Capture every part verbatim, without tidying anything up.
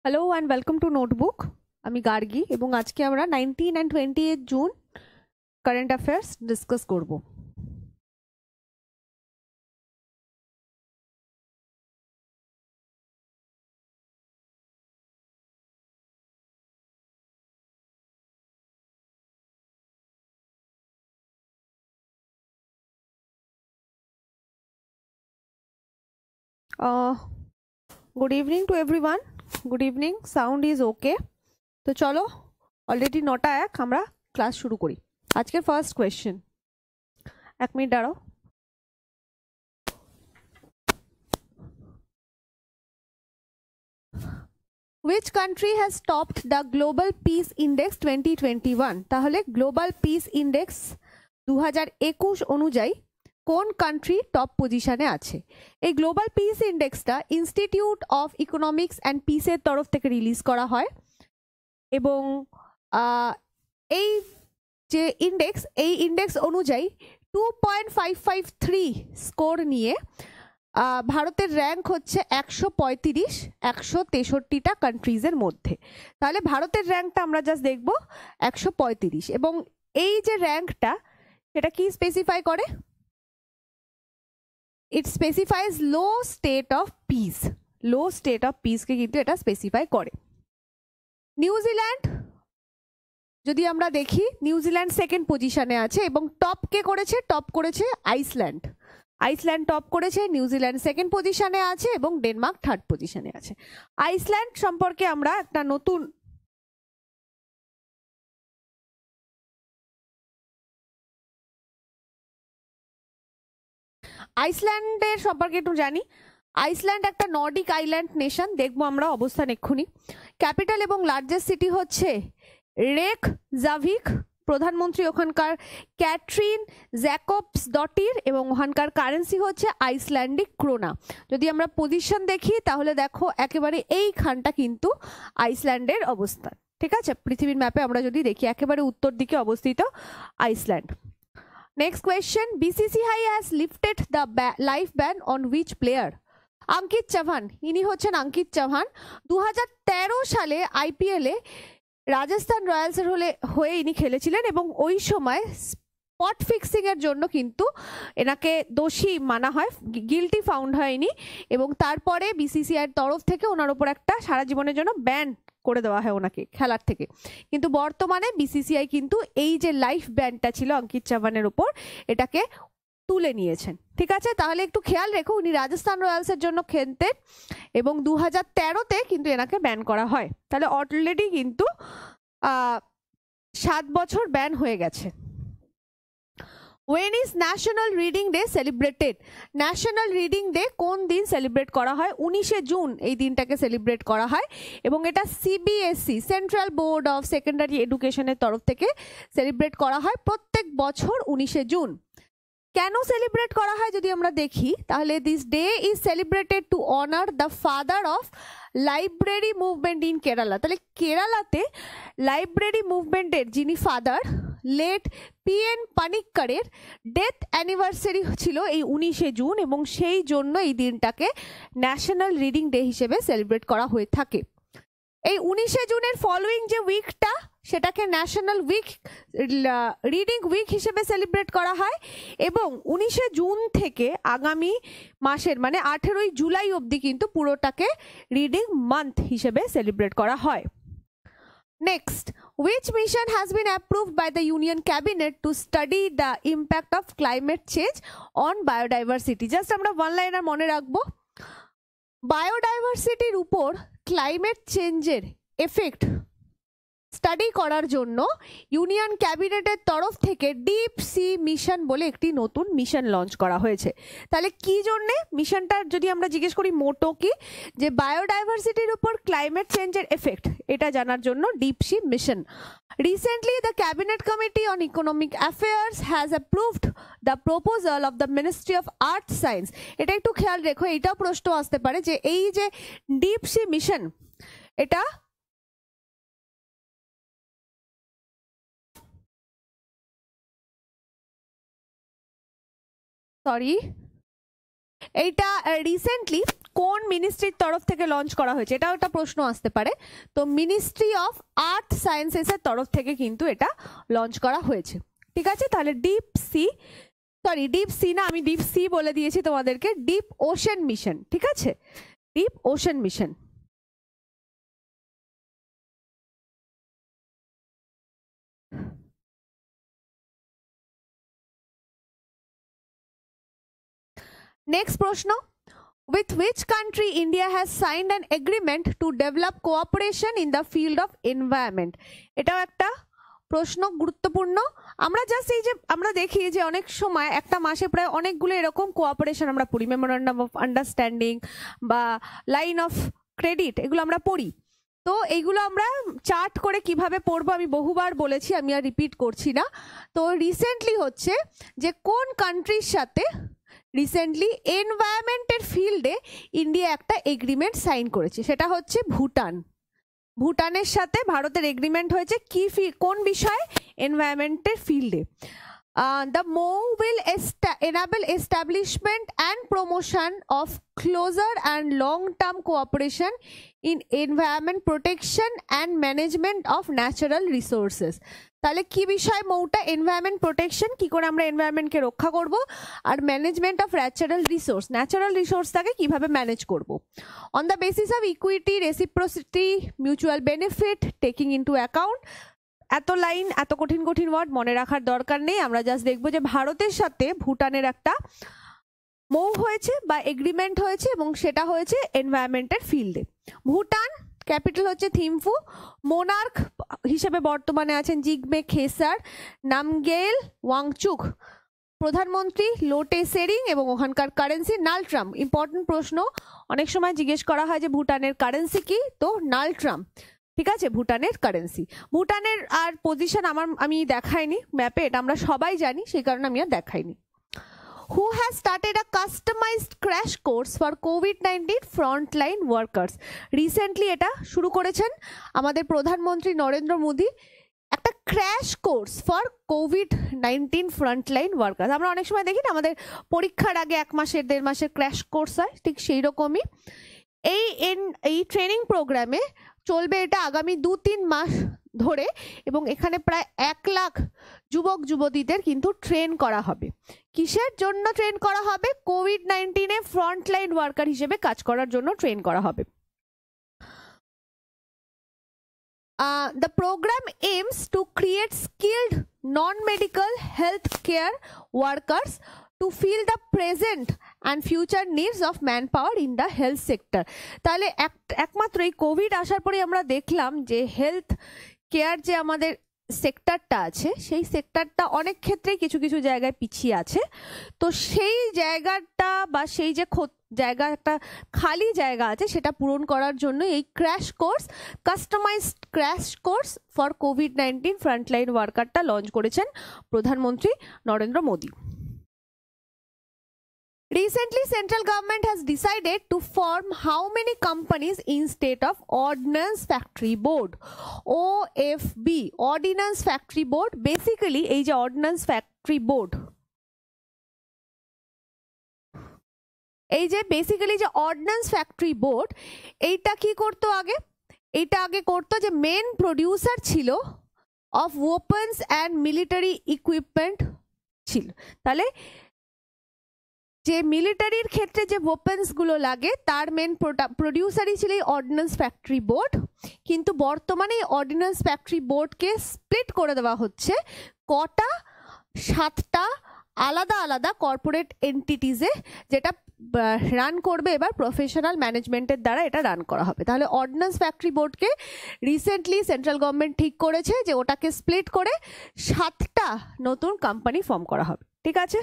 Hello and welcome to notebook. আমি গার্গী এবং আজকে আমরা nineteen and twenty eight June current affairs discuss করব। Good evening to everyone. Good evening, sound is okay. তো চলো, already নটা এক, আমরা ক্লাস শুরু করি। আজকের ফার্স্ট কোয়েশ্চেন, এক মিনিট দাঁড়াও। Which country has topped the Global Peace Index twenty twenty-one? তাহলে গ্লোবাল পিস ইন্ডেক্স দু হাজার একুশ অনুযায়ী কোন কান্ট্রি টপ পজিশনে আছে? এই গ্লোবাল পিস ইন্ডেক্সটা ইনস্টিটিউট অফ ইকোনমিক্স অ্যান্ড পিসের তরফ থেকে রিলিজ করা হয় এবং এই যে ইন্ডেক্স, এই ইন্ডেক্স অনুযায়ী two point five five three score নিয়ে ভারতের র্যাঙ্ক হচ্ছে একশো পঁয়ত্রিশ একশো তেষট্টিটা কান্ট্রিজের মধ্যে। তাহলে ভারতের র্যাঙ্কটা আমরা জাস্ট দেখব একশো পঁয়ত্রিশ, এবং এই যে র্যাঙ্কটা সেটা কি স্পেসিফাই করে? It specifies low state of peace. Low state of পিসকে কিন্তু এটা স্পেসিফাই করে। নিউজিল্যান্ড যদি আমরা দেখি, নিউজিল্যান্ড সেকেন্ড পজিশনে আছে এবং টপ কে করেছে? টপ করেছে আইসল্যান্ড। আইসল্যান্ড টপ করেছে, নিউজিল্যান্ড সেকেন্ড পজিশনে আছে এবং ডেনমার্ক থার্ড পজিশনে আছে। আইসল্যান্ড সম্পর্কে আমরা একটা নতুন আইসল্যান্ডের সম্পর্কে একটু জানি। আইসল্যান্ড একটা নর্ডিক আইল্যান্ড নেশন, দেখবো আমরা অবস্থান এক্ষুনি। ক্যাপিটাল এবং লার্জেস্ট সিটি হচ্ছে রেকজাভিক। প্রধানমন্ত্রী ওখানকার ক্যাটরিন জ্যাকবস ডটির এবং ওখানকার কারেন্সি হচ্ছে আইসল্যান্ডিক ক্রোনা। যদি আমরা পজিশন দেখি তাহলে দেখো একেবারে এইখানটা কিন্তু আইসল্যান্ডের অবস্থান, ঠিক আছে? পৃথিবীর ম্যাপে আমরা যদি দেখি একেবারে উত্তর দিকে অবস্থিত Iceland. Next question, BCCI has lifted the life ban on which player? Ankit Chavan, ইনি হচ্ছেন অঙ্কিত চাভান। দু হাজার তেরো সালে আইপিএলে রাজস্থান রয়্যালসের হলে হয়ে ইনি খেলেছিলেন এবং ওই সময় স্পট ফিক্সিং এর জন্য কিন্তু এনাকে দোষী মানা হয়, গিলটি ফাউন্ড হয়নি, এবং তারপরে বিসিসিআইয়ের তরফ থেকে ওনার উপর একটা সারা জীবনের জন্য ব্যান করে দেওয়া হয় ওনাকে খেলার থেকে। কিন্তু বর্তমানে বিসিসিআই কিন্তু এই যে লাইফ ব্যানটা ছিল অঙ্কিত চাভানের উপর, এটাকে তুলে নিয়েছেন, ঠিক আছে? তাহলে একটু খেয়াল রেখো, উনি রাজস্থান রয়্যালসের জন্য খেলতেন এবং দু হাজার তেরোতে কিন্তু এনাকে ব্যান করা হয়। তাহলে অলরেডি কিন্তু সাত বছর ব্যান হয়ে গেছে। When is national reading day celebrated? National reading day কোন দিন সেলিব্রেট করা হয়? উনিশে জুন এই দিনটাকে সেলিব্রেট করা হয় এবং এটা CBSE central board of secondary এডুকেশনের তরফ থেকে সেলিব্রেট করা হয় প্রত্যেক বছর উনিশে জুন। কেন সেলিব্রেট করা হয় যদি আমরা দেখি তাহলে this day is celebrated to honour the father of library movement in Kerala. তাহলে কেরালাতে লাইব্রেরি মুভমেন্টের যিনি ফাদার, লেট পি এন পানিক্করের ডেথ অ্যানিভার্সারি ছিল এই উনিশে জুন এবং সেই জন্য এই দিনটাকে ন্যাশনাল রিডিং ডে হিসেবে সেলিব্রেট করা হয়ে থাকে। এই উনিশে জুনের ফলোয়িং যে উইকটা সেটাকে ন্যাশনাল উইক রিডিং উইক হিসেবে সেলিব্রেট করা হয় এবং উনিশে জুন থেকে আগামী মাসের মানে আঠেরোই জুলাই অবধি কিন্তু পুরোটাকে রিডিং মান্থ হিসেবে সেলিব্রেট করা হয়। Next, which mission has been approved by the Union Cabinet to study the impact of climate change on biodiversity? Just আমরা ওয়ান লাইনার মনে রাখবো, বায়োডাইভার্সিটির উপর ক্লাইমেট চেঞ্জের এফেক্ট স্টাডি করার জন্য ইউনিয়ন ক্যাবিনেটের তরফ থেকে ডিপ সি মিশন বলে একটি নতুন মিশন লঞ্চ করা হয়েছে। তাহলে কি জন্যে মিশনটার যদি আমরা জিজ্ঞেস করি মোটো কি, যে বায়োডাইভার্সিটির উপর ক্লাইমেট চেঞ্জের এফেক্ট এটা জানার জন্য deep sea mission. Recently the cabinet committee on economic affairs has approved the proposal of the ministry of earth science. এটা একটু খেয়াল রেখো, এইটাও প্রশ্ন আসতে পারে যে এই যে ডিপ সি মিশন এটা সরি এইটা রিসেন্টলি কোন মিনিস্ট্রির তরফ থেকে লঞ্চ করা হয়েছে, এটাও একটা প্রশ্ন আসতে পারে। তো মিনিস্ট্রি অফ আর্থ সায়েন্সেসের তরফ থেকে কিন্তু এটা লঞ্চ করা হয়েছে। ঠিক আছে, তাহলে deep sea sorry deep sea না, আমি ডিপ সি বলে দিয়েছি তোমাদেরকে, ডিপ ওশেন মিশন। ঠিক আছে, ডিপ ওশেন মিশন। নেক্সট প্রশ্ন, with which country India has signed an agreement to develop cooperation in the field of environment? এটাও একটা প্রশ্ন, গুরুত্বপূর্ণ। আমরা জাস্ট এই যে আমরা দেখি যে অনেক সময় একটা মাসে প্রায় অনেকগুলো এরকম কোঅপারেশন আমরা পড়ি, মেমোরেন্ডাম অফ আন্ডারস্ট্যান্ডিং বা লাইন অফ ক্রেডিট, এগুলো আমরা পড়ি। তো এইগুলো আমরা চার্ট করে কিভাবে পড়বো আমি বহুবার বলেছি, আমি আর রিপিট করছি না। তো রিসেন্টলি হচ্ছে যে কোন কান্ট্রির সাথে রিসেন্টলি এনভায়রনমেন্টের ফিল্ডে ইন্ডিয়া একটা এগ্রিমেন্ট সাইন করেছে, সেটা হচ্ছে ভুটান। ভুটানের সাথে ভারতের এগ্রিমেন্ট হয়েছে কি কোন বিষয়ে, এনভায়রনমেন্টের ফিল্ডে। The MoU will enable establishment and promotion of closer and long term cooperation in environment protection and management of natural resources। তাহলে কি বিষয় মৌটা, এনভায়রনমেন্ট প্রোটেকশন, কি করে আমরা এনভায়রনমেন্টকে রক্ষা করব, আর management of natural resource, natural রিসোর্সটাকে কিভাবে ম্যানেজ করব, on the basis of equity, reciprocity, mutual benefit, taking into account. এত লাইন, এত কঠিন কঠিন ওয়ার্ড মনে রাখার দরকার নেই। আমরা জাস্ট দেখবো যে ভারতের সাথে ভুটানের একটা মৌ হয়েছে বা এগ্রিমেন্ট হয়েছে এবং সেটা হয়েছে এনভায়রনমেন্টের ফিল্ডে। ভুটান ক্যাপিটাল হচ্ছে থিম্ফু, মোনার্ক হিসেবে বর্তমানে আছেন জিগমে খেসার নামগেল ওয়াংচুক, প্রধানমন্ত্রী লোটে সেরিং এবং ওখানকার কারেন্সি নালট্রাম। ইম্পর্টেন্ট প্রশ্ন, অনেক সময় জিজ্ঞেস করা হয় যে ভুটানের কারেন্সি কি, তো নালট্রাম। ঠিক আছে, ভুটানের কারেন্সি। ভুটানের আর পজিশন আমার আমি দেখাইনি ম্যাপে, এটা আমরা সবাই জানি, সেই কারণে আমি আর দেখাইনি। Who has started a customized crash course for COVID nineteen frontline workers? Recently এটা শুরু করেছেন আমাদের প্রধানমন্ত্রী নরেন্দ্র মোদী, একটা crash course for COVID nineteen frontline workers. আমরা অনেক সময় দেখি না আমাদের পরীক্ষার আগে এক মাসের দেড় মাসের ক্র্যাশ কোর্স হয়, ঠিক সেই রকমই এই এই ট্রেনিং প্রোগ্রামে চলবে এটা আগামী দু তিন মাস ধরে, এবং এখানে প্রায় এক লাখ যুবক যুবতীদের কিন্তু ট্রেন করা হবে। কিসের জন্য ট্রেন করা হবে? কোভিড নাইন্টিনে ফ্রন্টলাইন ওয়ার্কার হিসেবে কাজ করার জন্য ট্রেন করা হবে। Uh, the program aims to create skilled non-medical health care workers to fill the present and future needs of manpower in the health sector. তাহলে একমাত্র এই কোভিড আসার পরে আমরা দেখলাম যে হেলথ কেয়ার যে আমাদের সেক্টরটা আছে সেই সেক্টরটা অনেক ক্ষেত্রে কিছু কিছু জায়গায় পিছিয়ে আছে। তো সেই জায়গাটা বা সেই যে জায়গা একটা খালি জায়গা আছে সেটা পূরণ করার জন্য এই crash course, customised crash course for COVID nineteen frontline ওয়ার্কারটা লঞ্চ করেছেন প্রধানমন্ত্রী Narendra Modi. Recently, central government has decided to form how many companies in state of Ordnance Factory Board, O F B, Ordnance Factory Board, basically এই যে Ordnance Factory Board, এই যে basically যে ordinance factory board, এইটা কি করতো আগে? এইটা আগে করতো যে মেন প্রডিউসার ছিল of weapons and military equipment ছিল। তাহলে যে মিলিটারির ক্ষেত্রে যে ওয়েপন্সগুলো লাগে তার মেন প্রডিউসারই ছিল এই অর্ডিন্যান্স ফ্যাক্টরি বোর্ড। কিন্তু বর্তমানে এই অর্ডিন্যান্স ফ্যাক্টরি বোর্ডকে স্প্লিট করে দেওয়া হচ্ছে কটা, সাতটা আলাদা আলাদা কর্পোরেট এন্টিটিজে, যেটা রান করবে এবার প্রফেশনাল ম্যানেজমেন্টের দ্বারা এটা রান করা হবে। তাহলে অর্ডিন্যান্স ফ্যাক্টরি বোর্ডকে রিসেন্টলি সেন্ট্রাল গভর্নমেন্ট ঠিক করেছে যে ওটাকে স্প্লিট করে সাতটা নতুন কোম্পানি ফর্ম করা হবে। ঠিক আছে,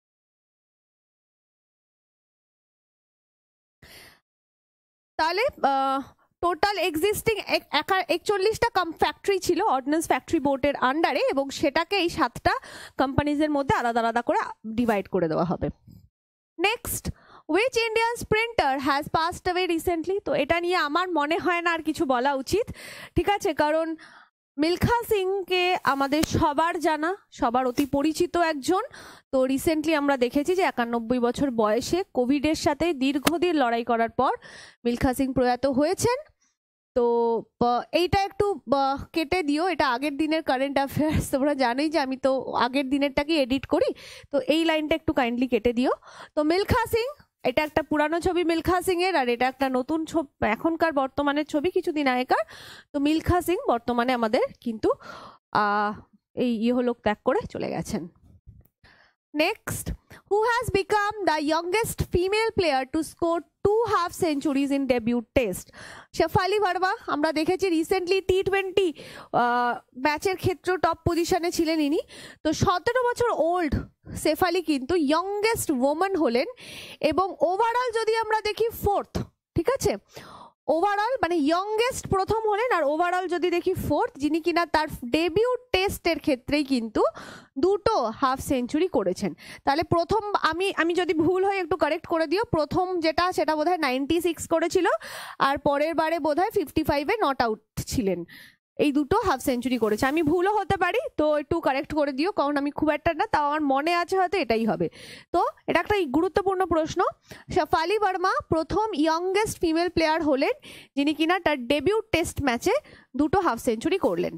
তাহলে টোটাল এক্সিস্টিং একচল্লিশটা ফ্যাক্টরি ছিল অর্ডিন্যান্স ফ্যাক্টরি বোর্ডের আন্ডারে, এবং সেটাকে এই সাতটা কোম্পানিজের মধ্যে আলাদা আলাদা করে ডিভাইড করে দেওয়া হবে। Next, which Indian sprinter has passed away recently? তো এটা নিয়ে আমার মনে হয় না আর কিছু বলা উচিত, ঠিক আছে, কারণ মিলখা সিংকে আমাদের সবার জানা, সবার অতি পরিচিত একজন। তো রিসেন্টলি আমরা দেখেছি যে একানব্বই বছর বয়সে কোভিডের সাথে দীর্ঘদিন লড়াই করার পর মিলখা সিং প্রয়াত হয়েছেন। তো এইটা একটু কেটে দিও, এটা আগের দিনের কারেন্ট অ্যাফেয়ার্স, তোমরা জানোই যে আমি তো আগের দিনেরটাকে এডিট করি, তো এই লাইনটা একটু কাইন্ডলি কেটে দিও। তো মিলখা সিং, এটা একটা পুরানো ছবি মিলখা সিং এর, আর এটা একটা নতুন ছবি, এখনকার বর্তমানের ছবি, কিছুদিন আগেকার। তো মিলখা সিং বর্তমানে আমাদের কিন্তু আহ এই ইহলোক ত্যাগ করে চলে গেছেন। Next, who has become the youngest female player to score two half centuries in debut test? Shafali Verma, আমরা দেখেছি রিসেন্টলি টি টোয়েন্টি ম্যাচের ক্ষেত্রে টপ পজিশনে ছিলেন ইনি। তো সতেরো বছর ওল্ড শেফালি কিন্তু ইয়ংগেস্ট ওম্যান হলেন, এবং ওভারঅল যদি আমরা দেখি ফোর্থ, ঠিক আছে, ওভারঅল মানে ইয়ংগেস্ট প্রথম হলেন, আর ওভারঅল যদি দেখি ফোর্থ, যিনি কিনা তার ডেবিউ টেস্টের ক্ষেত্রেই কিন্তু দুটো হাফ সেঞ্চুরি করেছেন। তাহলে প্রথম, আমি আমি যদি ভুল হয় একটু কারেক্ট করে দিও, প্রথম যেটা সেটা বোধহয় নাইনটি সিক্স করেছিল, আর পরের বারে বোধহয় ফিফটি ফাইভে নট আউট ছিলেন। এই দুটো হাফ সেঞ্চুরি করেছে, আমি ভুলও হতে পারি, তো একটু কারেক্ট করে দিও, কারণ আমি খুব একটা না, তাও আমার মনে আছে হয়তো এটাই হবে। তো এটা একটা গুরুত্বপূর্ণ প্রশ্ন। শেফালি ভার্মা প্রথম ইয়ংগেস্ট ফিমেল প্লেয়ার হলেন যিনি কিনা তার ডেবিউ টেস্ট ম্যাচে দুটো হাফ সেঞ্চুরি করলেন।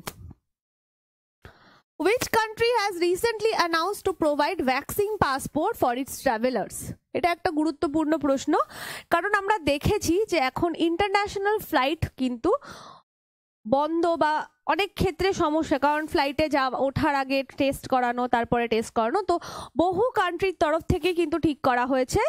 Which country has recently announced to provide vaccine passport for its travelers? এটা একটা গুরুত্বপূর্ণ প্রশ্ন, কারণ আমরা দেখেছি যে এখন ইন্টারন্যাশনাল ফ্লাইট কিন্তু বন্ধ বা অনেক ক্ষেত্রে সমস্যা, কারণ ফ্লাইটে যা ওঠার আগে টেস্ট করানো, তারপরে টেস্ট করানো, তো বহু কান্ট্রির তরফ থেকে কিন্তু ঠিক করা হয়েছে,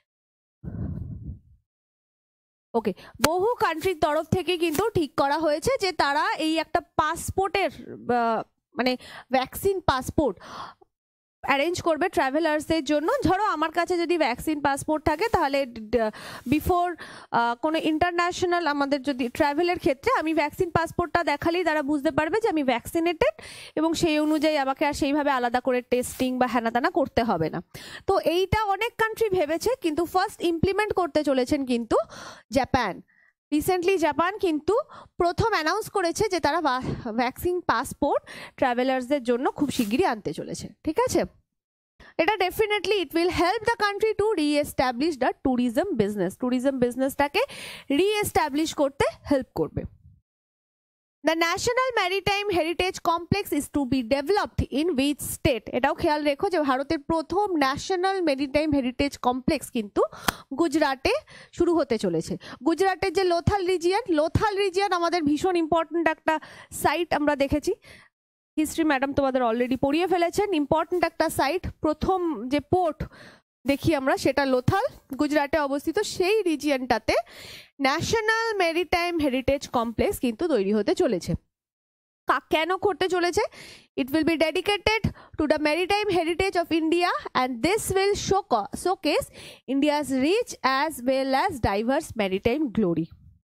ওকে, বহু কান্ট্রির তরফ থেকে কিন্তু ঠিক করা হয়েছে যে তারা এই একটা পাসপোর্টের মানে ভ্যাকসিন পাসপোর্ট অ্যারেঞ্জ করবে ট্রাভেলার্সদের জন্য। ধরো আমার কাছে যদি ভ্যাকসিন পাসপোর্ট থাকে, তাহলে বিফোর কোনো ইন্টারন্যাশনাল আমাদের যদি ট্রাভেলের ক্ষেত্রে আমি ভ্যাকসিন পাসপোর্টটা দেখালেই তারা বুঝতে পারবে যে আমি ভ্যাকসিনেটেড, এবং সেই অনুযায়ী আমাকে আর সেইভাবে আলাদা করে টেস্টিং বা হ্যানাতানা করতে হবে না। তো এইটা অনেক কান্ট্রি ভেবেছে, কিন্তু ফার্স্ট ইমপ্লিমেন্ট করতে চলেছেন কিন্তু জাপান। রিসেন্টলি জাপান কিন্তু প্রথম অ্যানাউন্স করেছে যে তারা ভ্যাকসিন পাসপোর্ট ট্রাভেলার্সদের জন্য খুব শিগগিরই আনতে চলেছে, ঠিক আছে। এটা definitely it will help the country to reestablish the tourism business, tourism বিজনেসটাকে রিএস্টাবলিশ করতে হেল্প করবে। The National Maritime Heritage Complex is to be developed in which state? এটাও খেয়াল রেখো যে ভারতের প্রথম ন্যাশনাল মেরিটাইম হেরিটেজ কমপ্লেক্স কিন্তু গুজরাটে শুরু হতে চলেছে। গুজরাটের যে লোথাল রিজিয়ন, লোথাল রিজিয়ন আমাদের ভীষণ ইম্পর্ট্যান্ট একটা সাইট, আমরা দেখেছি হিস্ট্রি ম্যাডাম তোমাদের অলরেডি পড়িয়ে ফেলেছেন, ইম্পর্ট্যান্ট একটা সাইট, প্রথম যে পোর্ট দেখি আমরা সেটা লোথাল গুজরাটে অবস্থিত, সেই রিজিয়নটাতে ন্যাশনাল মেরিটাইম হেরিটেজ কমপ্লেক্স কিন্তু তৈরি হতে চলেছে। কেন করতে চলেছে? It will be dedicated to the maritime heritage of India and this will show showcase India's rich as well as diverse maritime glory.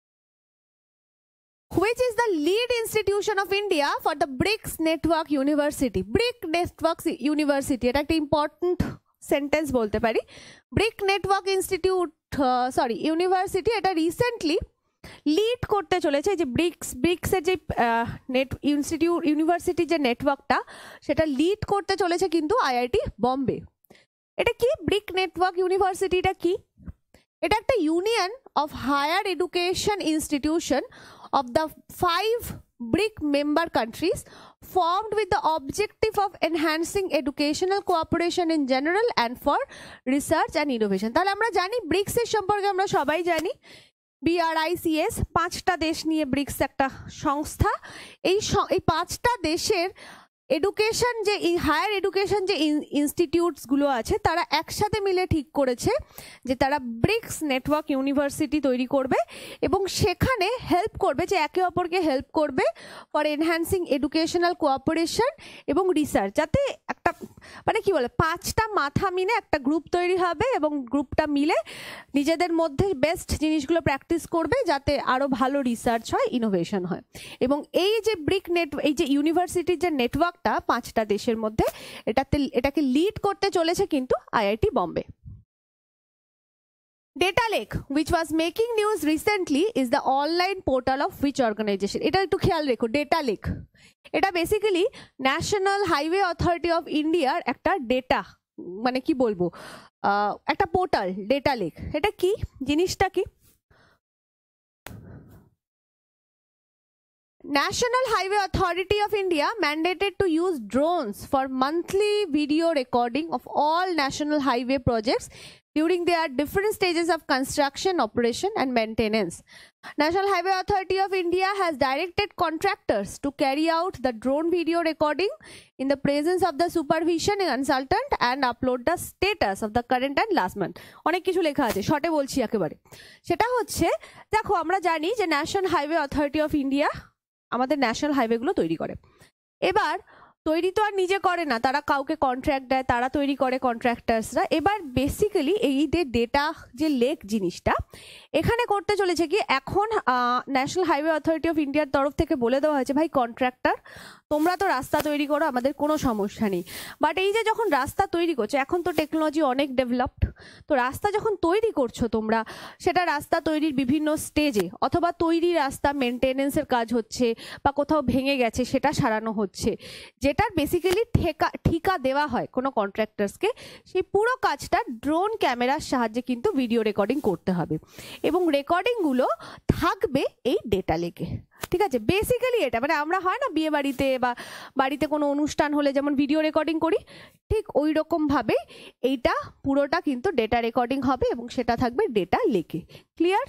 Which is the lead institution of India for the BRICS network university? BRIC network university, এটা একটা important sentence বলতে পারি। BRIC network institute sorry university, এটা recently lead করতে চলেছে যে bricks ব্রিক্সের যে net institute university যে নেটওয়ার্কটা, সেটা লিড করতে চলেছে কিন্তু আইআইটি বম্বে। এটা কি ব্রিক নেটওয়ার্ক ইউনিভার্সিটিটা কি? এটা একটা union of higher education institution of the five BRIC member countries formed with the objective of enhancing educational cooperation in general and for research and innovation. তাহলে আমরা জানি ব্রিক্স এর সম্পর্কে আমরা সবাই জানি, বিআরআইসিএস, পাঁচটা দেশ নিয়ে ব্রিক্স একটা সংস্থা। এই এই পাঁচটা দেশের এডুকেশন যে হায়ার এডুকেশন যে ইনস্টিটিউটসগুলো আছে, তারা একসাথে মিলে ঠিক করেছে যে তারা ব্রিক্স নেটওয়ার্ক ইউনিভার্সিটি তৈরি করবে, এবং সেখানে হেল্প করবে, যে একে অপরকে হেল্প করবে ফর এনহ্যান্সিং এডুকেশনাল কোঅপারেশন এবং রিসার্চ, যাতে একটা মানে কি বলে পাঁচটা মাথা মিলে একটা গ্রুপ তৈরি হবে, এবং গ্রুপটা মিলে নিজেদের মধ্যে বেস্ট জিনিসগুলো প্র্যাকটিস করবে, যাতে আরও ভালো রিসার্চ হয়, ইনোভেশন হয়। এবং এই যে ব্রিক নেট এই যে ইউনিভার্সিটির যে নেটওয়ার্ক পাঁচটা দেশের মধ্যে, এটাতে এটাকে লিড করতে চলেছে কিন্তু IIT Bombay. Data lake which was making news recently is the online portal of which organization? এটা একটু খেয়াল রেখো, ডেটা লেক এটা basically national highway authority of ইন্ডিয়ার একটা ডেটা, মানে কি বলবো, একটা পোর্টাল ডেটা লেক। এটা কি জিনিসটা কি? National Highway Authority of India mandated to use drones for monthly video recording of all national highway projects during their different stages of construction, operation and maintenance. National Highway Authority of India has directed contractors to carry out the drone video recording in the presence of the supervision consultant and upload the status of the current and last month. অনেক কিছু লেখা আছে, শর্টে বলছি একেবারে। সেটা হচ্ছে, দেখো আমরা জানি যে national highway authority of India আমাদের ন্যাশনাল হাইওয়েগুলো তৈরি করে। এবার তৈরি তো আর নিজে করে না, তারা কাউকে কন্ট্রাক্ট দেয়, তারা তৈরি করে কন্ট্রাক্টার্সরা। এবার বেসিক্যালি এই যে ডেটা যে লেক জিনিসটা এখানে করতে চলেছে কি, এখন ন্যাশনাল হাইওয়ে অথরিটি অফ ইন্ডিয়ার তরফ থেকে বলে দেওয়া হয়েছে, ভাই কন্ট্রাক্টর তোমরা তো রাস্তা তৈরি করো, আমাদের কোনো সমস্যা নেই, বাট এই যে যখন রাস্তা তৈরি করছো, এখন তো টেকনোলজি অনেক ডেভেলপড, তো রাস্তা যখন তৈরি করছো তোমরা, সেটা রাস্তা তৈরির বিভিন্ন স্টেজে অথবা তৈরি রাস্তা মেনটেনেন্সের কাজ হচ্ছে বা কোথাও ভেঙে গেছে সেটা সারানো হচ্ছে, যেটার বেসিক্যালি ঠেকা ঠিকা দেওয়া হয় কোনো কন্ট্রাক্টার্সকে, সেই পুরো কাজটা ড্রোন ক্যামেরার সাহায্যে কিন্তু ভিডিও রেকর্ডিং করতে হবে এবং রেকর্ডিংগুলো থাকবে এই ডেটা লেকে। ঠিক আছে, বেসিক্যালি এটা মানে আমরা হয় না বিয়ে বাড়িতে বা বাড়িতে কোনো অনুষ্ঠান হলে যেমন ভিডিও রেকর্ডিং করি, ঠিক ওই রকমভাবে এইটা পুরোটা কিন্তু ডেটা রেকর্ডিং হবে এবং সেটা থাকবে ডেটা লেকে। Clear?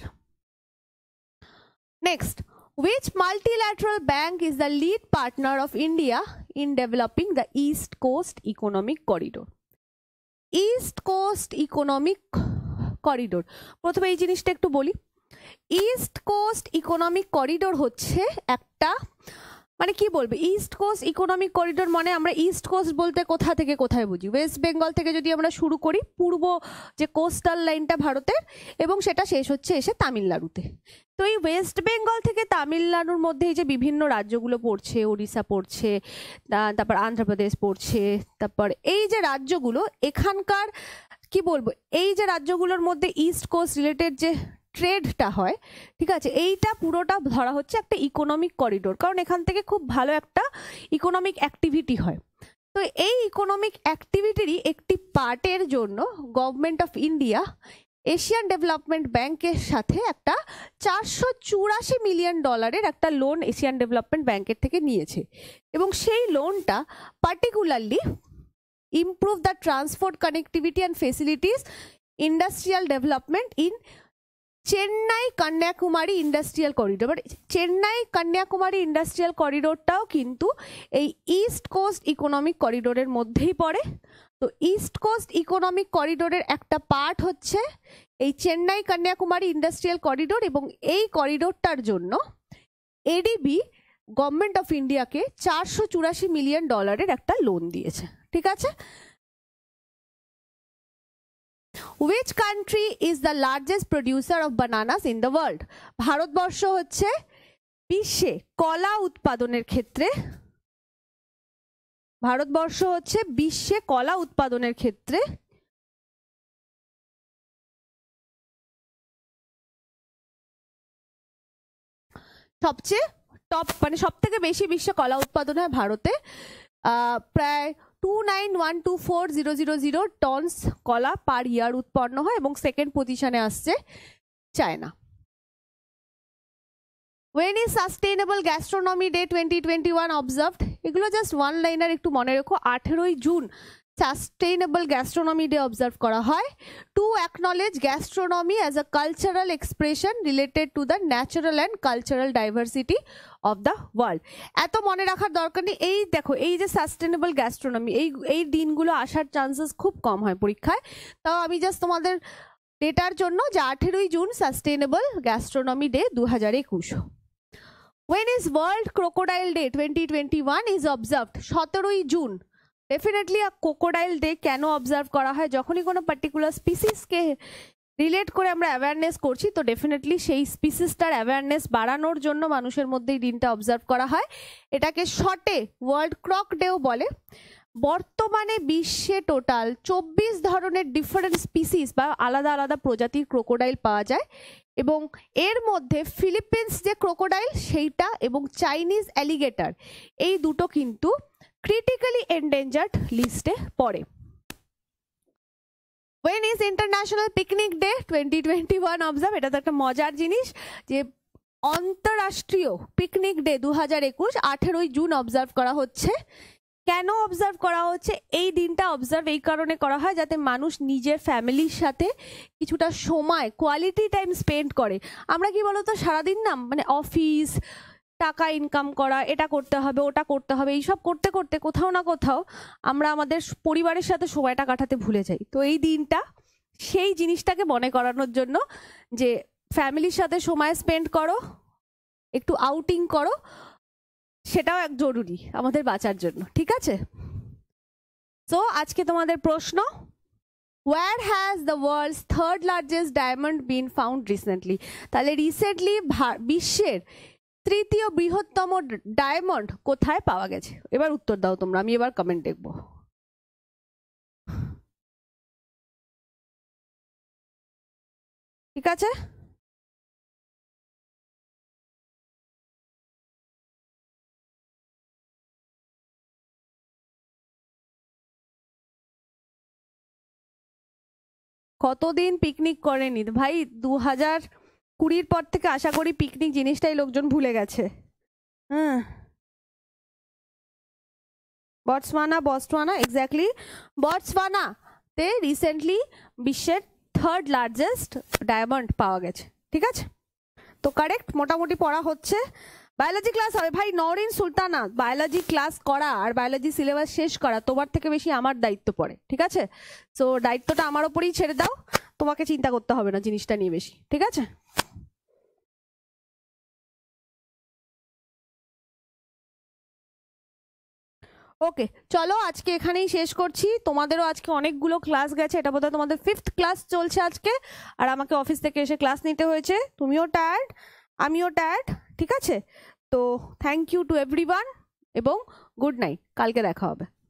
Next, which multilateral bank is the lead partner of India in developing the East Coast Economic Corridor? East Coast Economic Corridor, প্রথমে এই জিনিসটা একটু বলি। ইস্ট কোস্ট ইকোনমিক করিডোর হচ্ছে একটা, মানে কি বলবে, ইস্ট কোস্ট ইকোনমিক করিডোর মানে আমরা ইস্ট কোস্ট বলতে কোথা থেকে কোথায় বুঝি, ওয়েস্ট বেঙ্গল থেকে যদি আমরা শুরু করি, পূর্ব যে কোস্টাল লাইনটা ভারতের, এবং সেটা শেষ হচ্ছে এসে তামিলনাড়ুতে। তো এই ওয়েস্ট বেঙ্গল থেকে তামিলনাড়ুর মধ্যে এই যে বিভিন্ন রাজ্যগুলো পড়ছে, ওড়িশা পড়ছে, তারপর অন্ধ্রপ্রদেশ পড়ছে, তারপর এই যে রাজ্যগুলো এখানকার কি বলবো, এই যে রাজ্যগুলোর মধ্যে ইস্ট কোস্ট রিলেটেড যে ট্রেডটা হয়, ঠিক আছে, এইটা পুরোটা ধরা হচ্ছে একটা ইকোনমিক করিডোর, কারণ এখান থেকে খুব ভালো একটা ইকোনমিক অ্যাক্টিভিটি হয়। তো এই ইকোনমিক অ্যাক্টিভিটিরই একটি পার্টের জন্য government of India Asian development ব্যাংকের সাথে একটা চারশো চুরাশি মিলিয়ন ডলারের একটা লোন এশিয়ান ডেভেলপমেন্ট ব্যাংকের থেকে নিয়েছে, এবং সেই লোনটা particularly improve the transport connectivity and facilities industrial development in Chennai Kanyakumari industrial corridor. But Chennai Kanyakumari industrial করিডোরটাও কিন্তু এই ইস্ট কোস্ট ইকোনমিক করিডোরের মধ্যেই পড়ে। তো ইস্ট কোস্ট ইকোনমিক করিডোরের একটা পার্ট হচ্ছে এই চেন্নাই কন্যাকুমারী ইন্ডাস্ট্রিয়াল করিডোর, এবং এই করিডোরটার জন্য এডিবি গভর্নমেন্ট অফ ইন্ডিয়াকে চারশো চুরাশি মিলিয়ন ডলারের একটা লোন দিয়েছে। ঠিক আছে, Which country is the largest producer of bananas in the world? Bharatvarsha হচ্ছে বিশ্বে কলা উৎপাদনের ক্ষেত্রে ভারতবর্ষ হচ্ছে বিশ্বে কলা উৎপাদনের ক্ষেত্রে সবচেয়ে টপ, মানে সব থেকে বেশি বিশ্বে কলা উৎপাদন হয় ভারতে। প্রায় two nine one two four zero zero zero tons কলা পার ইয়ার উৎপন্ন হয়, এবং সেকেন্ড পজিশনে আসছে China. When is Sustainable Gastronomy Day twenty twenty-one observed? এগুলো জাস্ট ওয়ান লাইনার, একটু মনে রেখো। আঠেরোই June sustainable gastronomy day observe করা হয় to acknowledge gastronomy as a cultural expression related to the natural and cultural diversity of the world. এত মনে রাখার দরকার নেই। এই দেখো, এই যে সাস্টেনেবল গ্যাস্ট্রোনমি, এই এই দিনগুলো আসার চান্সেস খুব কম হয় পরীক্ষায়, তাও আমি জাস্ট তোমাদের ডেটার জন্য যে আঠেরোই জুন সাস্টেনেবল গ্যাস্ট্রোনমি ডে দু হাজার একুশ। When is World Crocodile Day twenty twenty-one is observed? সতেরোই জুন। ডেফিনেটলি ক্রোকোডাইল ডে কেন অবজার্ভ করা হয়? যখনই কোনো পার্টিকুলার স্পিসিসকে রিলেট করে আমরা অ্যাওয়ারনেস করছি, তো ডেফিনেটলি সেই স্পিসিসটার অ্যাওয়ারনেস বাড়ানোর জন্য মানুষের মধ্যে এই দিনটা অবজার্ভ করা হয়। এটাকে শর্টে ওয়ার্ল্ড ক্রক ডেও বলে, বর্তমানে বিশ্বে টোটাল চব্বিশ ধরনের ডিফারেন্ট স্পিসিস বা আলাদা আলাদা প্রজাতির ক্রোকোডাইল পাওয়া যায়, এবং এর মধ্যে ফিলিপিন্স যে ক্রোকোডাইল সেইটা এবং চাইনিজ অ্যালিগেটর এই দুটো কিন্তু ক্রিটিক্যালি এন্ডেঞ্জার্ড লিস্টে পড়ে। When is International Picnic Day twenty twenty-one? Observe, এটা তো একটা মজার জিনিস যে অন্তরাষ্ট্রীয় পিকনিক ডে দু হাজার একুশ আঠেরোই জুন অবজার্ভ করা হচ্ছে। কেন অবজার্ভ করা হচ্ছে? এই দিনটা অবজার্ভ এই কারণে করা হয় যাতে মানুষ নিজের ফ্যামিলির সাথে কিছুটা সময় কোয়ালিটি টাইম স্পেন্ড করে। আমরা কি বলতো সারাদিন না মানে অফিস, টাকা ইনকাম করা, এটা করতে হবে ওটা করতে হবে, এইসব করতে করতে কোথাও না কোথাও আমরা আমাদের পরিবারের সাথে সময়টা কাটাতে ভুলে যাই। তো এই দিনটা সেই জিনিসটাকে মনে করানোর জন্য যে ফ্যামিলির সাথে সময় স্পেন্ড করো, একটু আউটিং করো, সেটাও এক জরুরি আমাদের বাঁচার জন্য, ঠিক আছে? তো আজকে তোমাদের প্রশ্ন, where has the world's third largest diamond been found recently? তাহলে রিসেন্টলি বিশ্বের তৃতীয় বৃহত্তম ডায়মন্ড কোথায় পাওয়া গেছে? এবার উত্তর দাও তোমরা, আমি এবার কমেন্ট দেখব। ঠিক আছে, কতদিন পিকনিক করেনি ভাই? দু হাজার কুড়ির পর থেকে আশা করি পিকনিক জিনিসটাই লোকজন ভুলে গেছে। হ্যাঁ, বটসওয়ানা, বটসওয়ানা এক্স্যাক্টলি, বটসওয়ানা তে রিসেন্টলি বিশ্বের থার্ড লার্জেস্ট ডায়মন্ড পাওয়া গেছে। ঠিক আছে, তো কারেক্ট, মোটামুটি পড়া হচ্ছে। বায়োলজি ক্লাস হবে ভাই, নরিন সুলতানা, বায়োলজি ক্লাস করা আর বায়োলজি সিলেবাস শেষ করা তোমার থেকে বেশি আমার দায়িত্ব পড়ে, ঠিক আছে? সো দায়িত্বটা আমার ওপরেই ছেড়ে দাও, তোমাকে চিন্তা করতে হবে না জিনিসটা নিয়ে বেশি, ঠিক আছে? ওকে, চলো আজকে এখানেই শেষ করছি। তোমাদেরও আজকে অনেকগুলো ক্লাস গেছে, এটা বোধহয় তোমাদের ফিফথ ক্লাস চলছে আজকে, আর আমাকে অফিস থেকে এসে ক্লাস নিতে হয়েছে। তুমিও টায়ার্ড, আমিও টায়ার্ড, ঠিক আছে? তো থ্যাংক ইউ টু এভরিওয়ান এবং গুড নাইট, কালকে দেখা হবে।